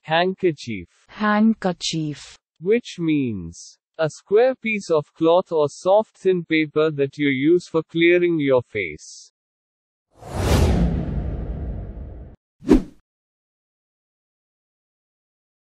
Handkerchief. Handkerchief. Which means a square piece of cloth or soft thin paper that you use for clearing your face.